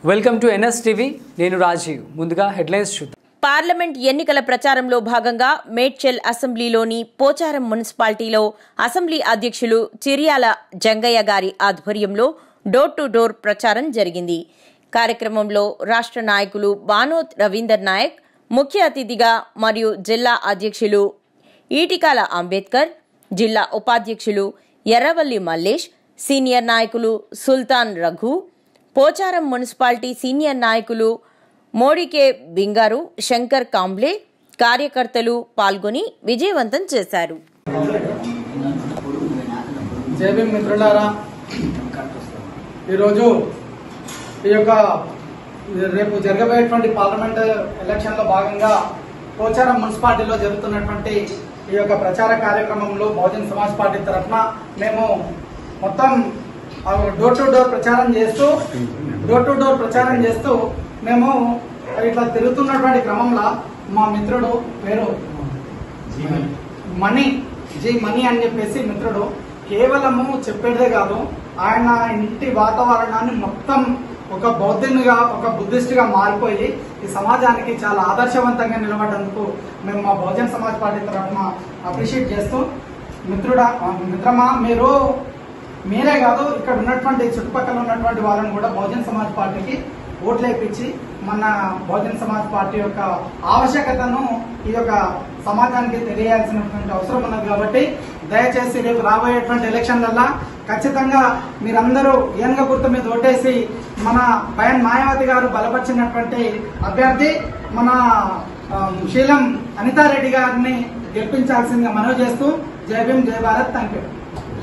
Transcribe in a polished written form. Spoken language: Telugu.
వెల్కమ్ టు ఎన్ఎస్ టీవీ నేను రాజీవ్ ముందుగా హెడ్లైన్స్ చూద్దాం పార్లమెంట్ ఎన్నికల ప్రచారంలో భాగంగా మేడ్చల్ అసెంబ్లీలోని పోచారం మున్సిపాలిటీలో అసెంబ్లీ అధ్యక్షులు చిర్యాల జంగయ్య గారి ఆధ్వర్యంలో డోర్ టు డోర్ ప్రచారం జరిగింది। కార్యక్రమంలో రాష్ట్ర నాయకులు బానోత్ రవీందర్ నాయక్ ముఖ్య అతిథిగా మరియు జిల్లా అధ్యక్షులు ఈటికాల అంబేద్కర్, జిల్లా ఉపాధ్యక్షులు ఎర్రవల్లి మల్లేష్, సీనియర్ నాయకులు సుల్తాన్ రఘు, పోచారం మున్సిపాలిటీ సీనియర్ నాయకులు మోడికే బింగారు, శంకర్ కాంబ్లే కార్యకర్తలు పాల్గొని విజయవంతం చేశారు। మిత్రులారా, ఈరోజు ఈ యొక్క రేపు జరగబోయేటువంటి పార్లమెంట్ ఎలక్షన్లో భాగంగా పోచారం మున్సిపాలిటీలో జరుగుతున్నటువంటి ఈ యొక్క ప్రచార కార్యక్రమంలో బహుజన్ సమాజ్ పార్టీ తరఫున మేము మొత్తం డోర్ టు డోర్ ప్రచారం చేస్తూ మేము ఇట్లా తిరుగుతున్నటువంటి క్రమంలో మా మిత్రుడు పేరు మణి అని చెప్పేసి మిత్రుడు కేవలము చెప్పేదే కాదు, ఆయన ఇంటి వాతావరణాన్ని మొత్తం ఒక బౌద్ధునిగా ఒక బుద్ధిస్ట్గా మారిపోయి ఈ సమాజానికి చాలా ఆదర్శవంతంగా నిలబడ్డందుకు మేము మా బహుజన్ సమాజ్ పార్టీ తరఫున అప్రిషియేట్ చేస్తూ మిత్రమా మీరే కాదు ఇక్కడ ఉన్నటువంటి చుట్టుపక్కల ఉన్నటువంటి వాళ్ళని కూడా బహుజన్ సమాజ్ పార్టీకి ఓట్లు వేయించి మన బహుజన్ సమాజ్ పార్టీ యొక్క ఆవశ్యకతను ఈ యొక్క సమాజానికి తెలియాల్సినటువంటి అవసరం ఉన్నది కాబట్టి దయచేసి రేపు రాబోయేటువంటి ఎలక్షన్లల్లో ఖచ్చితంగా మీరందరూ ఏనుగ గుర్తు మీద ఓటేసి మన పయన్ మాయావతి గారు బలపరిచినటువంటి అభ్యర్థి మన శీలం అనితారెడ్డి గారిని గెలిపించాల్సిందిగా మనవి చేస్తూ జై భీమ్ జై భారత్, థ్యాంక్ యూ।